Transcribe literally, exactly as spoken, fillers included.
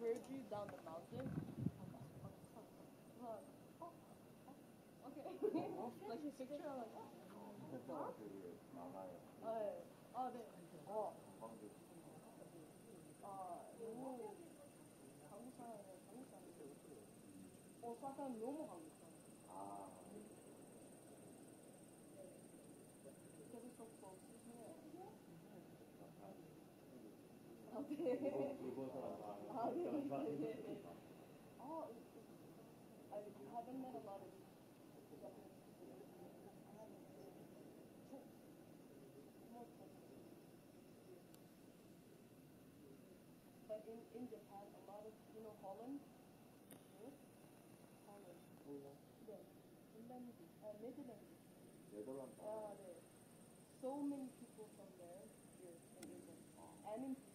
bird view down the mountain. 어, 어, okay. Like his picture, I'm like, oh. 숫자가 되게 많아요. 아, 네. 아, 네. 어, 관광객. 아, 너무 한국사람이에요, 한국사람이에요. 어, 사람 너무 한국사람. 아, 계속 썩고 없으시네요. 아, 일본, 네. 일본 사람 다. 아, 네, 네, 네, 네. 아, I haven't met a lot of Japanese people. I haven't. 저, more But in, in Japan, a lot of, you know, Holland? Europe? Holland. 홀land? 네. 핀란드. 아, 네덜란드. 네덜란드. 아, 네. So many people from there here in England. And in